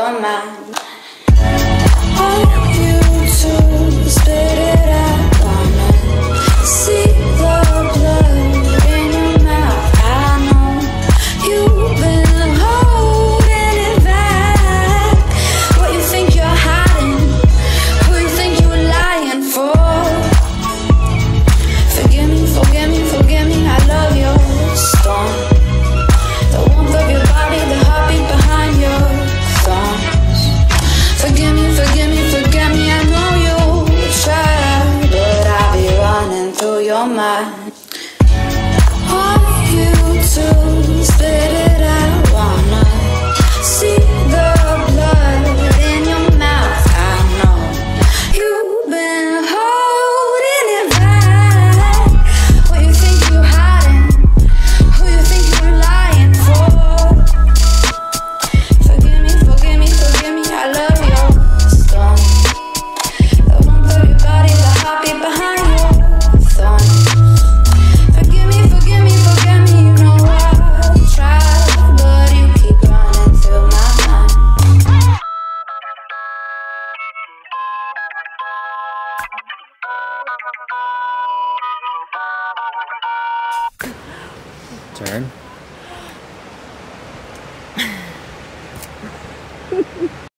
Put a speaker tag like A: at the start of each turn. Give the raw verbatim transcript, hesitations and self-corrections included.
A: your mind. Want you to spit it out, wanna see the blood in your mouth. I know you've been holding it back. What you think you're hiding, who you think you were lying for. Forgive me, forgive me, forgive me, I love your storm. The warmth of your body, the heartbeat behind your thoughts. Forgive me, forgive me, forgive me, I know you try, but I'll be running through your mind. Want you to spit it out, wanna see the blood in your mouth. I know you've been holding it back. What you think you're hiding, who you think you're lying for. Forgive me, forgive me, forgive me, I love your storm. The warmth of your body, the heartbeat behind your thoughts. Forgive me, forgive me, forgive me, you know I'll try, but you keep running through my mind.
B: Turn.